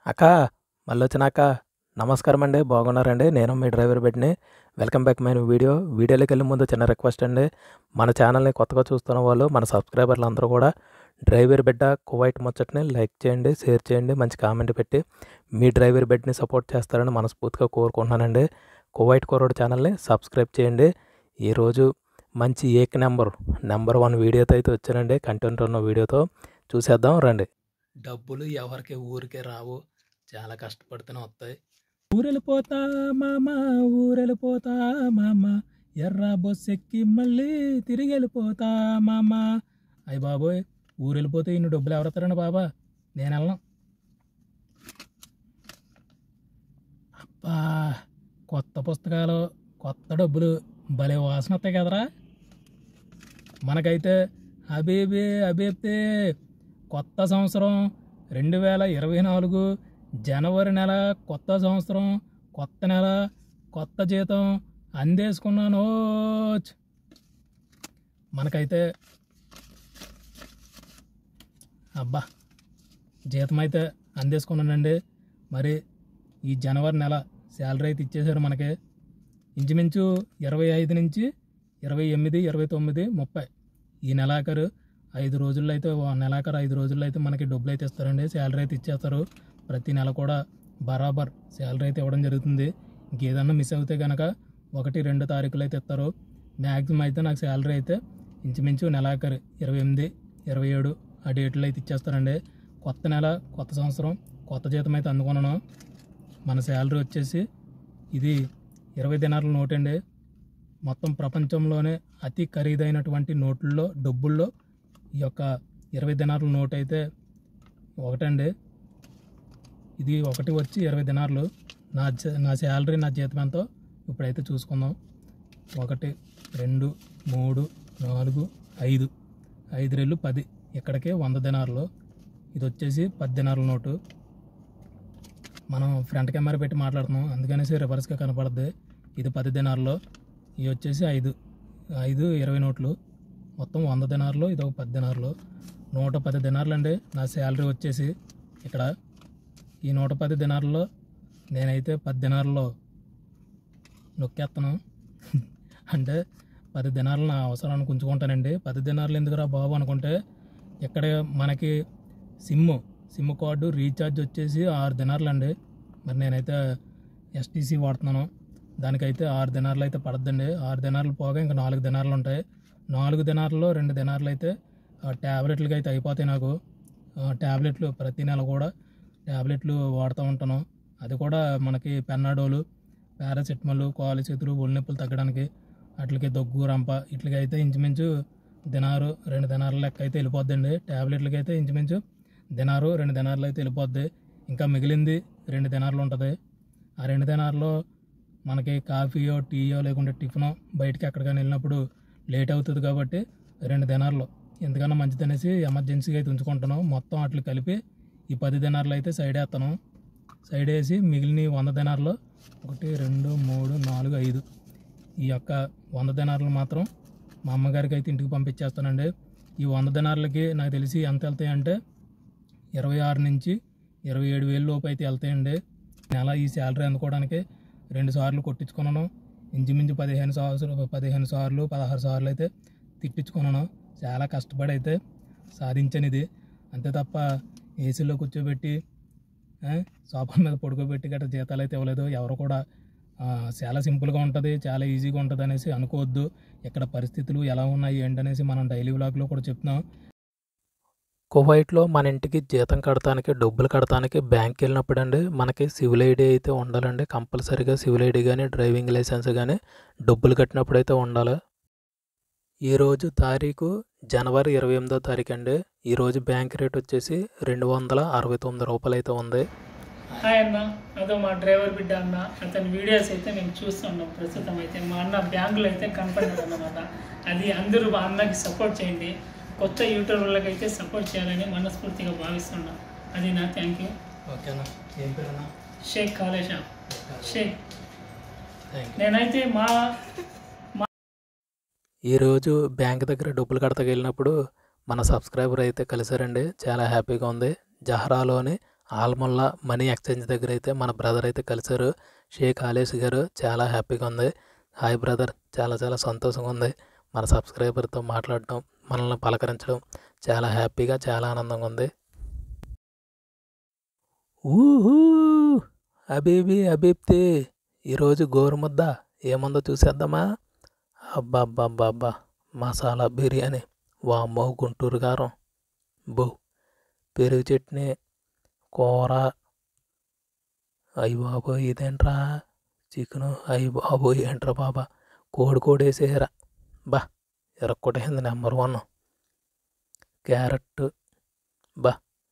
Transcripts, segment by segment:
అక్క మళ్ళొచ్చినాక నమస్కారం అండి. బాగున్నారండి? నేను మీ డ్రైవర్ బిడ్డని. వెల్కమ్ బ్యాక్ మై వీడియోలోకి వెళ్ళే ముందు చిన్న రిక్వెస్ట్ అండి. మన ఛానల్ని కొత్తగా చూస్తున్న వాళ్ళు, మన సబ్స్క్రైబర్లు అందరూ కూడా డ్రైవర్ బిడ్డ కువైట్ ముచ్చట్ని లైక్ చేయండి, షేర్ చేయండి, మంచి కామెంట్ పెట్టి మీ డ్రైవర్ బిడ్డని సపోర్ట్ చేస్తారని మనస్ఫూర్తిగా కోరుకుంటున్నానండి. కువైట్ కుర్రోడు ఛానల్ని సబ్స్క్రైబ్ చేయండి. ఈరోజు మంచి నెంబర్ 1 వీడియోతో అయితే వచ్చానండి. కంటెంట్ ఉన్న వీడియోతో చూసేద్దాం రండి. డబ్బులు ఎవరికి ఊరికే రావు, చాలా కష్టపడితేనే వస్తాయి. ఊరెళ్ళిపోతా మామ, ఊరెళ్ళిపోతా మామ, ఎర్ర బొస్సెక్కి మళ్ళీ తిరిగి వెళ్ళిపోతా మామ. అయ్య బాబోయ్, ఊరెళ్ళిపోతే ఇన్ని డబ్బులు ఎవరెత్తారండి బాబా? నేను వెళ్ళను. అబ్బా, కొత్త పుస్తకాలు, కొత్త డబ్బులు భలే వాసన వస్తాయి కదరా. మనకైతే అబేబే కొత్త సంవత్సరం 2024 జనవరి నెల, కొత్త సంవత్సరం, కొత్త నెల, కొత్త జీతం అందేసుకున్నాను. మనకైతే అబ్బా జీతం అయితే అందేసుకున్నానండి. మరి ఈ జనవరి నెల శాలరీ అయితే ఇచ్చేసారు మనకి. ఇంచుమించు 25 నుంచి 28, 29, 30 ఈ నెలాఖరు 5 రోజుల్లో అయితే, నెలాఖరు 5 రోజుల్లో అయితే మనకి డబ్బులు అయితే ఇస్తారండి. శాలరీ అయితే ఇచ్చేస్తారు. ప్రతి నెల కూడా బరాబర్ శాలరీ అయితే ఇవ్వడం జరుగుతుంది. ఇంకేదన్నా మిస్ అవుతే కనుక 1, 2 తారీఖులు అయితే ఇస్తారు. మ్యాక్సిమం అయితే నాకు శాలరీ అయితే ఇంచుమించు నెలాఖరు 28, 27 ఆ డేట్లో అయితే ఇచ్చేస్తారండి. కొత్త నెల, కొత్త సంవత్సరం, కొత్త జీతం అయితే అందుకున్నాను. మన శాలరీ వచ్చేసి ఇది 20 దినార్ల నోట్ అండి. మొత్తం ప్రపంచంలోనే అతి ఖరీదైనటువంటి నోట్లలో, డబ్బుల్లో ఈ యొక్క 20 దినార్ల నోట్ అయితే ఒకటండి. ఇది ఒకటి వచ్చి 20 దినార్లు. నా శాలరీ, నా జీతం ఎంతో ఇప్పుడైతే చూసుకుందాం. 1, 2, 3, 4, 5, 5 రెళ్ళు 10, ఇక్కడికే 100 దినార్లు. ఇది వచ్చేసి 10 దినార్ల నోటు. మనం ఫ్రంట్ కెమెరా పెట్టి మాట్లాడుతున్నాం, అందుకనేసి రివర్స్గా కనపడుద్ది. ఇది 10 దినార్లు. ఇవి వచ్చేసి 5 20 నోట్లు. మొత్తం 100 దినార్లు, ఇది ఒక 10 దినార్లు. 110 దినార్లు అండి నా శాలరీ వచ్చేసి. ఇక్కడ ఈ 110 దినార్లలో నేనైతే 10 దినార్లలో నొక్కేస్తాను. అంటే 10 దినార్లు నా అవసరానికి ఉంచుకుంటానండి. 10 దినార్లు ఎందుకురా బాబు అనుకుంటే, ఇక్కడ మనకి సిమ్ కార్డు రీఛార్జ్ వచ్చేసి 6 దినార్లు అండి. మరి నేనైతే ఎస్టీసీ వాడుతున్నాను. దానికైతే 6 దినార్లు అయితే పడద్దండి. 6 దినార్లు పోగా ఇంకా 4 దినార్లు ఉంటాయి. 4 దినార్లలో 2 దినార్లు అయితే ట్యాబ్లెట్లకి అయితే అయిపోతాయి నాకు. ట్యాబ్లెట్లు ప్రతి నెల కూడా ట్యాబ్లెట్లు వాడుతూ ఉంటాను. అది కూడా మనకి పెన్నాడోలు, పారాసెటమాల్, కాలు చేతులు ఒళ్ళు నొప్పులు తగ్గడానికి, అట్లకి దగ్గు, రంప, ఇట్లకి అయితే ఇంచుమించు 2 దినార్ల లెక్క అయితే వెళ్ళిపోద్దండి. ట్యాబ్లెట్లకి అయితే ఇంచుమించు 2 దినార్లు అయితే వెళ్ళిపోద్ది. ఇంకా మిగిలింది 2 దినార్లు ఉంటుంది. ఆ 2 దినార్లో మనకి కాఫీయో, టీయో, లేకుంటే టిఫినో బయటికి ఎక్కడికైనా వెళ్ళినప్పుడు లేట్ అవుతుంది కాబట్టి 2 దినార్లు ఎందుకన్నా మంచిదనేసి ఎమర్జెన్సీగా అయితే ఉంచుకుంటాను. మొత్తం అట్లు కలిపి ఈ 10 దినార్లు అయితే సైడ్ వేస్తాను. సైడ్ వేసి మిగిలిన 100 దినార్లు 1, 2, 3, 4, 5 ఈ యొక్క 100 దినార్లు మాత్రం మా అమ్మగారికి అయితే ఇంటికి పంపించేస్తానండి. ఈ 100 దినార్లకి నాకు తెలిసి ఎంత వెళ్తాయంటే 26 నుంచి 27 వేల లోపు అయితే వెళ్తాయండి. నెల ఈ శాలరీ అందుకోవడానికి 2 సార్లు కొట్టించుకున్నాను. ఇంచుమించు 15 సార్లు 16 సార్లు అయితే తిట్టించుకున్నాను. చాలా కష్టపడి అయితే సాధించాను ఇది. అంతే తప్ప ఏసీలో కూర్చోబెట్టి, సోఫా మీద పడుకోబెట్టి గట్రా జీతాలు అయితే ఇవ్వలేదు. ఎవరు కూడా చాలా సింపుల్గా ఉంటుంది, చాలా ఈజీగా ఉంటుంది అనేసి అనుకోవద్దు. ఇక్కడ పరిస్థితులు ఎలా ఉన్నాయి ఏంటనేసి మనం డైలీ వ్లాగ్లో కూడా చెప్తున్నాం. కువైట్లో మన ఇంటికి జీతం కడటానికి, డబ్బులు కడటానికి బ్యాంక్కి వెళ్ళినప్పుడు అండి మనకి సివిల్ ఐడి అయితే ఉండాలండి. కంపల్సరీగా సివిల్ ఐడి కానీ, డ్రైవింగ్ లైసెన్స్ కానీ డబ్బులు కట్టినప్పుడు అయితే ఉండాలి. ఈరోజు తారీఖు జనవరి 28వ తారీఖు అండి. ఈరోజు బ్యాంక్ రేట్ వచ్చేసి 269 రూపాయలు అయితే ఉంది. హాయ్ అన్న, అదో మా డ్రైవర్ బిడ్డ అన్న. అతని వీడియోస్ అయితే మేము చూస్తున్నాం. ప్రస్తుతం అయితే మా అన్న బ్యాంకులో అయితే కనపడ్డాడు అన్నమాట. అది అందరూ మా అన్నకి సపోర్ట్ చేయండి. కొత్త యూట్యూబర్లకు అయితే సపోర్ట్ చేయాలని మనస్ఫూర్తిగా భావిస్తున్నాం. అది నా థ్యాంక్ యూ. ఓకేనా? ఏం పేరు? షేక్ కాలేషా షేక్. నేనైతే ఈరోజు బ్యాంక్ దగ్గర డబ్బులు కడతకి వెళ్ళినప్పుడు మన సబ్స్క్రైబర్ అయితే కలిసారండి. చాలా హ్యాపీగా ఉంది. జహరాలోని ఆల్మొల్ల మనీ ఎక్స్చేంజ్ దగ్గర అయితే మన బ్రదర్ అయితే కలిశారు. షేక్ ఆలేష్ గారు చాలా హ్యాపీగా ఉంది. హాయ్ బ్రదర్, చాలా చాలా సంతోషంగా ఉంది. మన సబ్స్క్రైబర్తో మాట్లాడటం, మనల్ని పలకరించడం చాలా హ్యాపీగా, చాలా ఆనందంగా ఉంది. ఊహూ అబీబీ అబీబ్తే, ఈరోజు గోరుముద్ద ఏముందో చూసేద్దామా? అబ్బా మసాలా బిర్యానీ, వామ్మో గుంటూరు కారం, బో పెరుగు చట్నీ, కూర, అయ్యి బాబోయ్ ఇదేంట్రా చికెను, అయ్యి బాబోయ్ ఏంట్రా బాబా కోడి వేసేయరా, బా ఎరక్కొట్టేసింది నెంబర్ 1. క్యారెట్, బా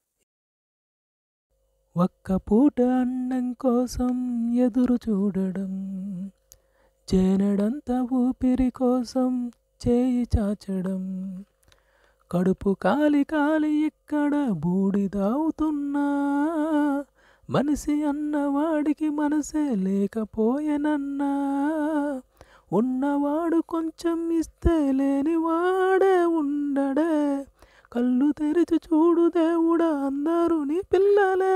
ఒక్క పూట అన్నం కోసం ఎదురు చూడడం, చేనడంత ఊపిరి కోసం చేయి చాచడం, కడుపు కాలి ఇక్కడ బూడిదవుతున్నా, మనిషి అన్నవాడికి మనసే లేకపోయేనన్నా, ఉన్నవాడు కొంచెం ఇస్తే లేనివాడే ఉండడే, కళ్ళు తెరిచి చూడు దేవుడా అందరూ నీ పిల్లలే.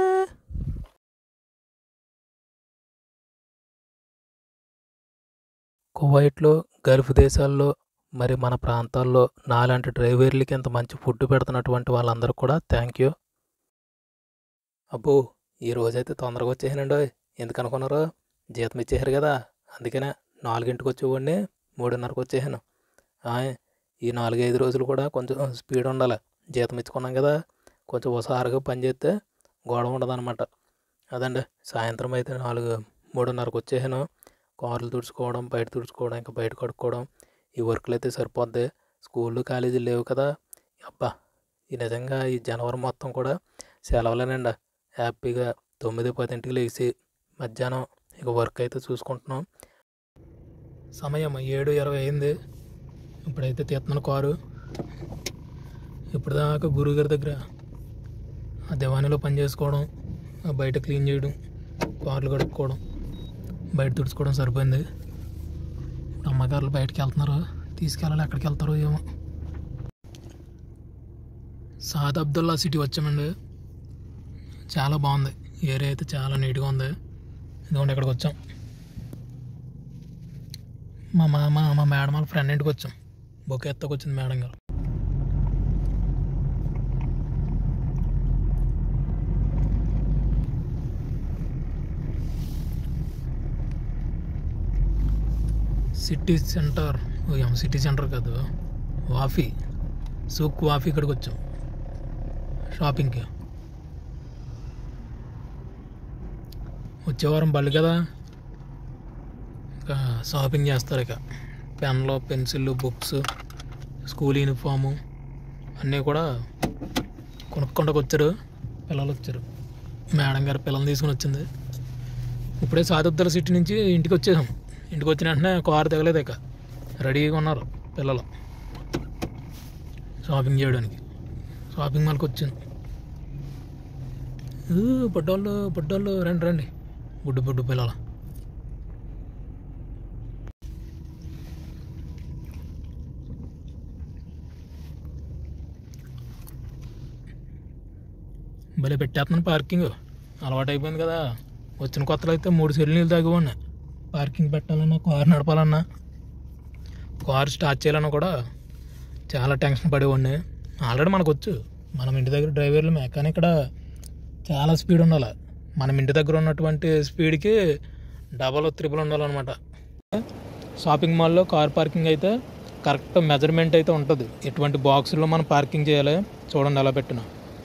కువైట్లో, గల్ఫ్ దేశాల్లో, మరి మన ప్రాంతాల్లో నాలాంటి డ్రైవర్లకి ఇంత మంచి ఫుడ్ పెడుతున్నటువంటి వాళ్ళందరూ కూడా థ్యాంక్ యూ. అబ్బో ఈ రోజైతే తొందరగా వచ్చేసానండి. ఎందుకు అనుకున్నారు? జీతం ఇచ్చేసారు కదా, అందుకనే 4ంటికి వచ్చేవాడిని 3:30కి వచ్చేసాను. ఈ 4-5 రోజులు కూడా కొంచెం స్పీడ్ ఉండాలి. జీతం ఇచ్చుకున్నాం కదా, కొంచెం హుషారుగా పని చేస్తే గొడవ ఉండదు అనమాట. అదండి, సాయంత్రం అయితే 3:30కి వచ్చేసాను. కార్లు తుడుచుకోవడం, బయట తుడుచుకోవడం, ఇంకా బయట కడుక్కోవడం, ఈ వర్క్లు అయితే సరిపోద్ది. స్కూళ్ళు కాలేజీలు లేవు కదా. అబ్బా ఈ నిజంగా ఈ జనవరి మొత్తం కూడా సెలవులేనండి. హ్యాపీగా 9-10ంటికి లేచి మధ్యాహ్నం ఇక వర్క్ అయితే చూసుకుంటున్నాం. సమయం 7:20 అయింది. ఇప్పుడైతే తీస్తున్నాను కారు. ఇప్పుడు దాకా గురువుగారి దగ్గర ఆ దివాణిలో పని చేసుకోవడం, బయట క్లీన్ చేయడం, కార్లు కడుక్కోవడం, బయట తుడుచుకోవడం సరిపోయింది. ఇప్పుడు అమ్మగారులు బయటకు వెళ్తున్నారు, తీసుకెళ్ళాలి. ఎక్కడికి వెళ్తారో ఏమో. సాద్ అబ్దుల్లా సిటీ వచ్చామండి. చాలా బాగుంది, ఏరియా అయితే చాలా నీట్గా ఉంది. ఎందుకంటే ఇక్కడికి వచ్చాం. మా మేడం వాళ్ళ ఫ్రెండ్ ఇంటికి వచ్చాం. బొకే ఎత్తకు వచ్చింది మేడం గారు. సిటీ సెంటర్, సిటీ సెంటర్ కాదు, వాఫీ సూక్ వాఫీ ఇక్కడికి వచ్చాం షాపింగ్కి. వచ్చేవారం బళ్ళు కదా, ఇక షాపింగ్ చేస్తారు. ఇక పెన్లు, పెన్సిళ్ళు, బుక్స్, స్కూల్ యూనిఫాము అన్నీ కూడా కొనుక్కుంటూ వచ్చారు. పిల్లలు వచ్చారు. మేడం గారు పిల్లల్ని తీసుకుని వచ్చింది. ఇప్పుడే సాదుద్దల సిటీ నుంచి ఇంటికి వచ్చేసాం. ఇంటికి వచ్చిన వెంటనే కారు తగలేదు. ఇక రెడీగా ఉన్నారు పిల్లలు షాపింగ్ చేయడానికి. షాపింగ్ మాల్కి వచ్చాను. బుడ్డోళ్ళు రండి బుడ్డు పిల్లలు. భలే పెట్టేస్తున్నాను పార్కింగ్. అలవాటు అయిపోయింది కదా. వచ్చిన కొత్తలో అయితే 3 సెల్లు నీళ్ళు తాగిపోయినా. పార్కింగ్ పెట్టాలన్నా, కారు నడపాలన్నా, కారు స్టార్ట్ చేయాలన్నా కూడా చాలా టెన్షన్ పడేవాడిని. ఆల్రెడీ మనకు వచ్చు. మనం ఇంటి దగ్గర డ్రైవర్లమే, కానీ ఇక్కడ చాలా స్పీడ్ ఉండాలి. మనం ఇంటి దగ్గర ఉన్నటువంటి స్పీడ్కి డబల్, త్రిబుల్ ఉండాలన్నమాట. షాపింగ్ మాల్లో కార్ పార్కింగ్ అయితే కరెక్ట్ మెజర్మెంట్ అయితే ఉంటుంది. ఎటువంటి బాక్సుల్లో మనం పార్కింగ్ చేయాలి చూడండి ఎలా పెట్టినా.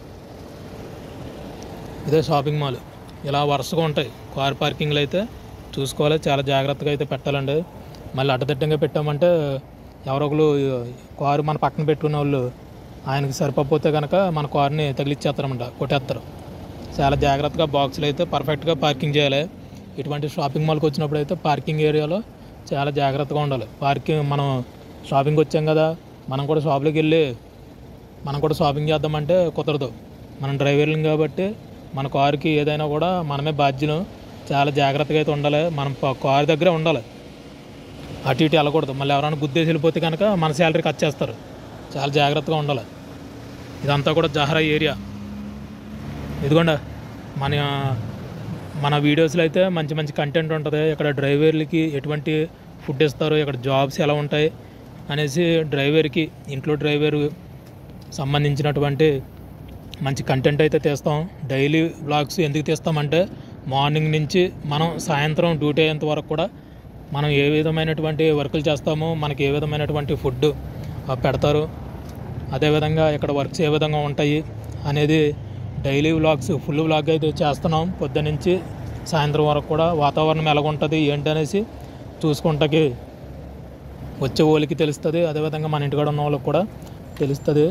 ఇదే షాపింగ్ మాల్. ఇలా వరుసగా ఉంటాయి. కార్ పార్కింగ్లు అయితే చూసుకోవాలి, చాలా జాగ్రత్తగా అయితే పెట్టాలండి. మళ్ళీ అడ్డదిడ్డంగా పెట్టామంటే ఎవరో ఒకరు కారు మన పక్కన పెట్టుకునే వాళ్ళు ఆయనకి సరిపోతే కనుక మన కారుని తగిలిచ్చేస్తారన్నమాట, కొట్టేస్తారు. చాలా జాగ్రత్తగా బాక్సులు అయితే పర్ఫెక్ట్గా పార్కింగ్ చేయాలి. ఇటువంటి షాపింగ్ మాల్కి వచ్చినప్పుడు అయితే పార్కింగ్ ఏరియాలో చాలా జాగ్రత్తగా ఉండాలి. పార్కింగ్ మనం షాపింగ్కి వచ్చాం కదా, మనం కూడా షాప్లోకి వెళ్ళి మనం కూడా షాపింగ్ చేద్దామంటే కుదరదు. మనం డ్రైవర్లం కాబట్టి మన కారుకి ఏదైనా కూడా మనమే బాధ్యులు. చాలా జాగ్రత్తగా అయితే ఉండాలి. మనం కారు దగ్గరే ఉండాలి, అటు ఇటు వెళ్ళకూడదు. మళ్ళీ ఎవరైనా గుద్దేసి వెళ్ళిపోతే కనుక మన శాలరీ కట్ చేస్తారు. చాలా జాగ్రత్తగా ఉండాలి. ఇదంతా కూడా జహరా ఏరియా. ఇదిగోండి మన మన వీడియోస్లో అయితే మంచి మంచి కంటెంట్ ఉంటుంది. ఇక్కడ డ్రైవర్లకి ఎటువంటి ఫుడ్ ఇస్తారు, ఇక్కడ జాబ్స్ ఎలా ఉంటాయి అనేసి డ్రైవర్కి, ఇంట్లో డ్రైవర్ సంబంధించినటువంటి మంచి కంటెంట్ అయితే తీస్తాం. డైలీ వ్లాగ్స్ ఎందుకు తీస్తామంటే మార్నింగ్ నుంచి మనం సాయంత్రం డ్యూటీ అయ్యేంత వరకు కూడా మనం ఏ విధమైనటువంటి వర్కులు చేస్తామో, మనకి ఏ విధమైనటువంటి ఫుడ్ పెడతారు, అదేవిధంగా ఇక్కడ వర్క్స్ ఏ విధంగా ఉంటాయి అనేది డైలీ వ్లాగ్స్ ఫుల్ వ్లాగ్ అయితే చేస్తున్నాం. పొద్దున్న నుంచి సాయంత్రం వరకు కూడా వాతావరణం ఎలాగుంటుంది ఏంటనేసి చూసుకుంటాకి వచ్చే వాళ్ళకి తెలుస్తుంది, అదేవిధంగా మన ఇంటికాడ ఉన్న వాళ్ళకి కూడా తెలుస్తుంది.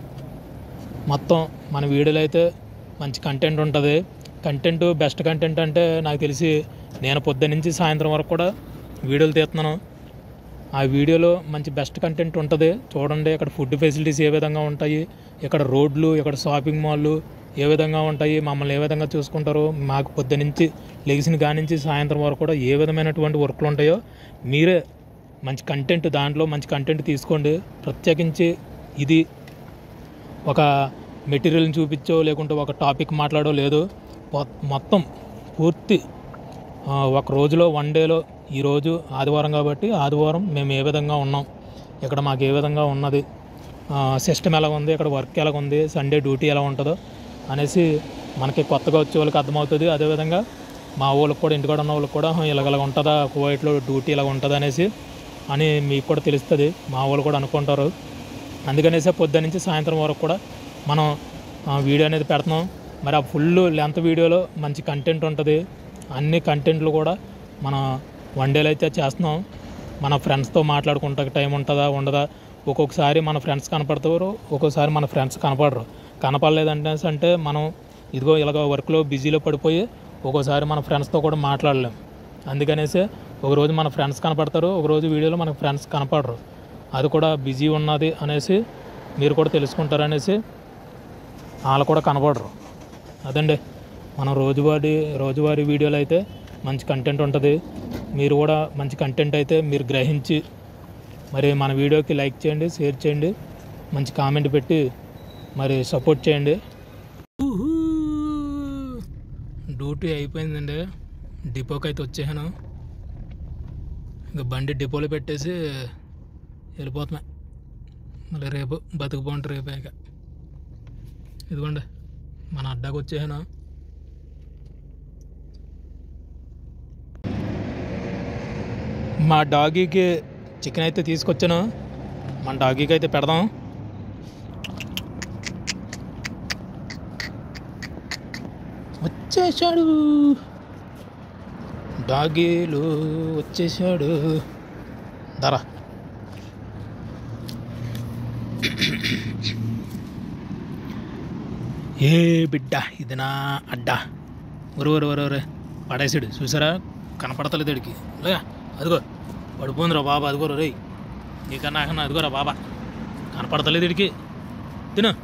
మొత్తం మన వీడియోలో అయితే మంచి కంటెంట్ ఉంటుంది. కంటెంట్ బెస్ట్ కంటెంట్ అంటే నాకు తెలిసి నేను పొద్దున్న నుంచి సాయంత్రం వరకు కూడా వీడియోలు తీస్తున్నాను. ఆ వీడియోలో మంచి బెస్ట్ కంటెంట్ ఉంటుంది. చూడండి ఇక్కడ ఫుడ్ ఫెసిలిటీస్ ఏ విధంగా ఉంటాయి, ఇక్కడ రోడ్లు, ఇక్కడ షాపింగ్ మాల్లు ఏ విధంగా ఉంటాయి, మమ్మల్ని ఏ విధంగా చూసుకుంటారో, మాకు పొద్దునుంచి లెగిసిన కానించి సాయంత్రం వరకు కూడా ఏ విధమైనటువంటి వర్క్లు ఉంటాయో మీరే మంచి కంటెంట్, దాంట్లో మంచి కంటెంట్ తీసుకోండి. ప్రత్యేకించి ఇది ఒక మెటీరియల్ని చూపించో లేకుంటే ఒక టాపిక్ మాట్లాడో లేదు, మొత్తం పూర్తి ఒక రోజులో వన్ డేలో, ఈరోజు ఆదివారం కాబట్టి ఆదివారం మేము ఏ విధంగా ఉన్నాం, ఇక్కడ మాకు ఏ విధంగా ఉన్నది, సిస్టమ్ ఎలా ఉంది, ఇక్కడ వర్క్ ఎలా ఉంది, సండే డ్యూటీ ఎలా ఉంటుందో అనేసి మనకి కొత్తగా వచ్చే వాళ్ళకి అర్థమవుతుంది. అదేవిధంగా మా వాళ్ళకి కూడా, ఇంటికాడ ఉన్న వాళ్ళకి కూడా ఇలాగ ఉంటుందా, కువైట్లో డ్యూటీ ఇలా ఉంటుంది అనేసి అని మీకు కూడా తెలుస్తుంది, మా వాళ్ళు కూడా అనుకుంటారు. అందుకనేసి పొద్దున్న నుంచి సాయంత్రం వరకు కూడా మనం వీడియో అనేది పెడుతున్నాం. మరి ఆ ఫుల్ లెంత్ వీడియోలో మంచి కంటెంట్ ఉంటుంది. అన్ని కంటెంట్లు కూడా మన వన్ డేలో అయితే చేస్తున్నాం. మన ఫ్రెండ్స్తో మాట్లాడుకుంటా టైం ఉంటుందా ఉండదా, ఒక్కొక్కసారి మన ఫ్రెండ్స్ కనపడతారు, ఒక్కొక్కసారి మన ఫ్రెండ్స్ కనపడరు. కనపడలేదంటే మనం ఇదిగో ఇలాగ వర్క్లో బిజీలో పడిపోయి ఒక్కోసారి మన ఫ్రెండ్స్తో కూడా మాట్లాడలేం. అందుకనేసి ఒకరోజు మన ఫ్రెండ్స్ కనపడతారు, ఒకరోజు వీడియోలో మనకు ఫ్రెండ్స్ కనపడరు. అది కూడా బిజీ ఉన్నది అనేసి మీరు కూడా తెలుసుకుంటారనేసి వాళ్ళు కూడా కనపడరు. అదండి మన రోజువారీ వీడియోలో అయితే మంచి కంటెంట్ ఉంటుంది. మీరు కూడా మంచి కంటెంట్ అయితే మీరు గ్రహించి మరి మన వీడియోకి లైక్ చేయండి, షేర్ చేయండి, మంచి కామెంట్ పెట్టి మరి సపోర్ట్ చేయండి. డ్యూటీ అయిపోయిందండి, డిపోకి అయితే వచ్చేసాను. ఇంకా బండి డిపోలో పెట్టేసి వెళ్ళిపోతున్నాయి. మళ్ళీ రేపు బతుకుపోండి రేపే. ఇక ఇదిగోండి మన అడ్డాకి వచ్చేసాను. మా డాగీకి చికెన్ అయితే తీసుకొచ్చాను, మన డాగీకి అయితే పెడదాం. వచ్చేసాడు డాగీలు, వచ్చేసాడు. ధర ఏ బిడ్డ, ఇది నా అడ్డా. ఒరే పడేసాడు, చూసారా, కనపడతలేదు ఇడికి. లేదా అదిగో పడిపోందిరా బాబా, అదిగోరా రే, నీకన్నా అదిగోరా బాబా, కనపడతలేదు ఇడికి. తిను,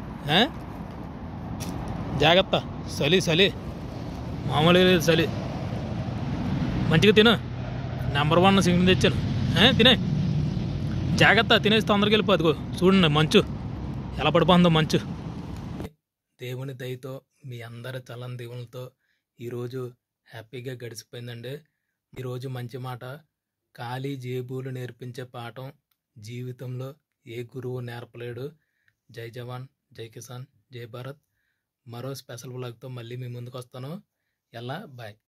జాగ్రత్త, చలి మామూలుగా లేదు చలి. మంచిగా తిను, నెంబర్ 1 సింగిల్ తెచ్చాను. తినే, జాగ్రత్త, తినేసి తొందరగా వెళ్ళిపో. అదిగో చూడండి మంచు ఎలా పడిపోతుందో మంచు. దేవుని దయతో మీ అందరి చల్లని దేవునితో ఈరోజు హ్యాపీగా గడిచిపోయిందండి. ఈరోజు మంచి మాట, ఖాళీ జేబులు నేర్పించే పాఠం జీవితంలో ఏ గురువు నేర్పలేడు. జై జవాన్, జై కిసాన్, జై భారత్. మరో స్పెషల్ వ్లాగ్తో మళ్ళీ మీ ముందుకు వస్తాను. ఎలా బాయ్.